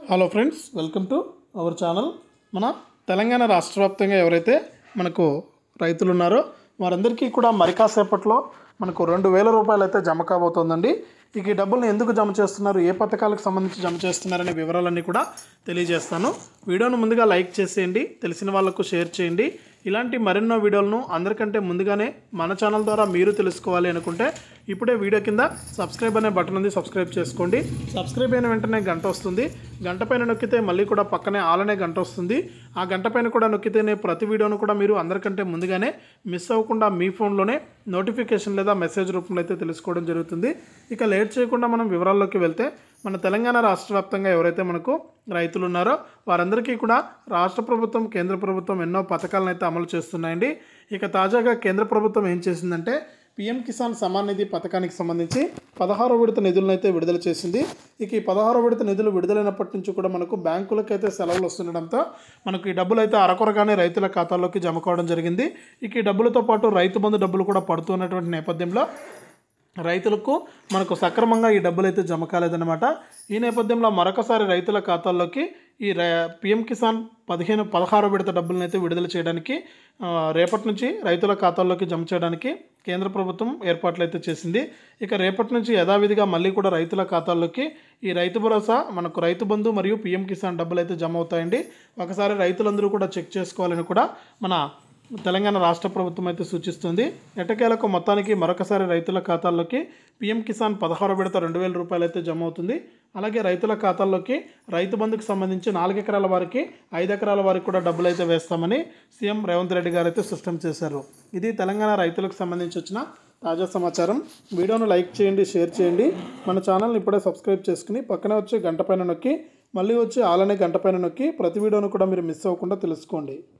Hello friends, welcome to our channel. మన తెలంగాణ రాష్ట్ర వ్యాప్తంగా ఎవరైతే మనకు రైతులు ఉన్నారో వారందరికీ కూడా మరి కాసేపట్లో మనకు 2,000 రూపాయలు అయితే జమ కాబోతోందండి. ఇక ఈ డబ్బులను ఎందుకు జమ చేస్తున్నారు, ఏ పథకాలకు సంబంధించి జమ చేస్తున్నారనే వివరాలన్నీ కూడా తెలియజేస్తాను. వీడియోను ముందుగా లైక్ చేసేయండి, తెలిసిన వాళ్ళకు షేర్ చేయండి. ఇలాంటి మరెన్నో వీడియోలను అందరికంటే ముందుగానే మన ఛానల్ ద్వారా మీరు తెలుసుకోవాలి అనుకుంటే ఇప్పుడే వీడియో కింద సబ్స్క్రైబ్ అనే బటన్ ఉంది, సబ్స్క్రైబ్ చేసుకోండి. సబ్స్క్రైబ్ అయిన వెంటనే గంట వస్తుంది. గంట పైన నొక్కితే మళ్ళీ కూడా పక్కనే ఆల్ అనే గంట వస్తుంది. ఆ గంట పైన కూడా నొక్కితేనే ప్రతి వీడియోను కూడా మీరు అందరికంటే ముందుగానే మిస్ అవ్వకుండా మీ ఫోన్లోనే నోటిఫికేషన్ లేదా మెసేజ్ రూపంలో అయితే తెలుసుకోవడం జరుగుతుంది. ఇక లేట్ చేయకుండా మనం వివరాల్లోకి వెళ్తే, మన తెలంగాణ రాష్ట్ర వ్యాప్తంగా ఎవరైతే మనకు రైతులు ఉన్నారో వారందరికీ కూడా రాష్ట్ర ప్రభుత్వం, కేంద్ర ప్రభుత్వం ఎన్నో పథకాలను అయితే అమలు చేస్తున్నాయండి. ఇక తాజాగా కేంద్ర ప్రభుత్వం ఏం చేసిందంటే పీఎం కిసాన్ సమ్మాన్ నిధి పథకానికి సంబంధించి 16వ విడత నిధులను అయితే విడుదల చేసింది. ఇక ఈ 16వ విడత నిధులు విడుదలైనప్పటి నుంచి కూడా మనకు బ్యాంకులకైతే సెలవులు వస్తుండడంతో మనకు ఈ డబ్బులు అయితే అరకొరగానే రైతుల ఖాతాల్లోకి జమ కావడం జరిగింది. ఇక ఈ డబ్బులతో పాటు రైతు బంధు డబ్బులు కూడా పడుతున్నటువంటి నేపథ్యంలో రైతులకు మనకు సక్రమంగా ఈ డబ్బులు అయితే జమ కాలేదన్నమాట. ఈ నేపథ్యంలో మరొకసారి రైతుల ఖాతాల్లోకి ఈ పీఎం కిసాన్ 16వ విడత డబ్బులను అయితే విడుదల చేయడానికి రేపటి నుంచి రైతుల ఖాతాల్లోకి జమ చేయడానికి కేంద్ర ప్రభుత్వం ఏర్పాట్లు అయితే చేసింది. ఇక రేపటి నుంచి యథావిధిగా మళ్ళీ కూడా రైతుల ఖాతాల్లోకి ఈ రైతు భరోసా, మనకు రైతు బంధు మరియు పీఎం కిసాన్ డబ్బులు అయితే జమ అవుతాయండి. ఒకసారి రైతులందరూ కూడా చెక్ చేసుకోవాలని కూడా మన తెలంగాణ రాష్ట్ర ప్రభుత్వం అయితే సూచిస్తుంది. ఎట్టకేలకు మొత్తానికి మరొకసారి రైతుల ఖాతాల్లోకి పీఎం కిసాన్ 16వ విడత 2,000 రూపాయలు అయితే జమ అవుతుంది. అలాగే రైతుల ఖాతాల్లోకి రైతు బంధుకు సంబంధించి 4 ఎకరాల వారికి, 5 ఎకరాల వారికి కూడా డబ్బులు అయితే వేస్తామని సీఎం రేవంత్ రెడ్డి గారు అయితే స్పష్టం చేశారు. ఇది తెలంగాణ రైతులకు సంబంధించి వచ్చిన తాజా సమాచారం. వీడియోను లైక్ చేయండి, షేర్ చేయండి. మన ఛానల్ని ఇప్పుడే సబ్స్క్రైబ్ చేసుకుని పక్కనే వచ్చి గంట పైన నొక్కి మళ్ళీ వచ్చి ఆలనే గంట పైన నొక్కి ప్రతి వీడియోను కూడా మీరు మిస్ అవ్వకుండా తెలుసుకోండి.